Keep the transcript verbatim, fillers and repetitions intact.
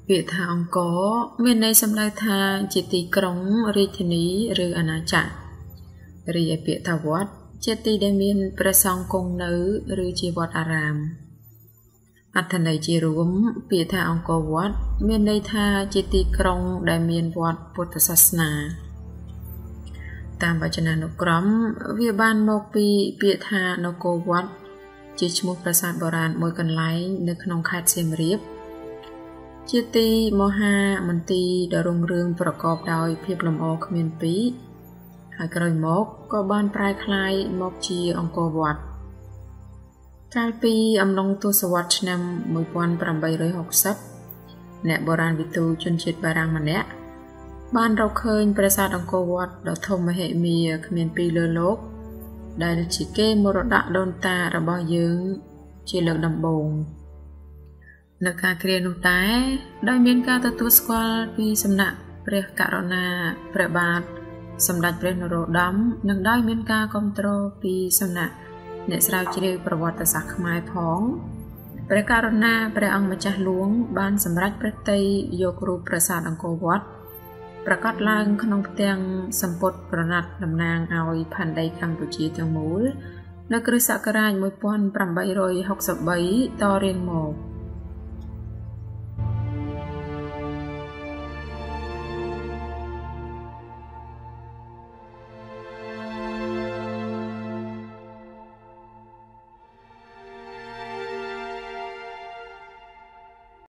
ពាក្យថាអង្គរមានន័យសំដៅថាជាទីក្រុងរាជធានីឬអាណាចក្ររីឯពាក្យថាវត្តជាទីដែលមានព្រះសង្ឃគង់នៅឬជាវត្តអារាមអត្ថន័យជារួមពាក្យថាអង្គរវត្តមានន័យថាជាទីក្រុងដែលមានវត្តពុទ្ធសាសនាតាមវចនានុក្រមវាបានមកពីពាក្យថានគរវត្តជាឈ្មោះប្រាសាទបុរាណមួយកន្លែងនៅក្នុងខេត្តសៀមរាបជាទីមហាមន្ទីរដ៏រុងរឿងប្រកបដោយភាពលម្អគ្មានពីរហើយក្រោយមកក៏បានប្រែក្លាយមកជាអង្គរវត្តកាលពីអំឡុងទសវត្សរ៍ឆ្នាំមួយពាន់ប្រាំបីរយហកសិបអ្នកបុរាណវិទូជនជាតិបារាំងម្នាក់បានរកឃើញប្រាសាទអង្គរវត្តដ៏ធំមហិមាគ្មានពីរលើលោកដែលជាកេរមរតកដូនតារបស់យើងជាលើកដំបូងនៅការគ្រានោះតែដោយមានការទទួលស្គាល់ពីសំណាក់ព្រះករុណាព្រះបាទសម្ដេចព្រះនរោត្តមនិងដោយមានការគាំទ្រពីសំណាក់អ្នកស្រាវជ្រាវប្រវត្តិសាស្ត្រខ្មែរផងព្រះករុណាព្រះអង្គម្ចាស់ហ្លួងបានសម្រេចព្រះទ័យយករូបប្រាសាទអង្គរវត្តប្រកាសឡើងក្នុងផ្ទាំងសម្ពុតប្រណិតតំណាងឲ្យផែនដីកម្ពុជាទាំងមូលនៅគ្រិស្តសករាជមួយពាន់ប្រាំបីរយហកសិបបីតរៀងមក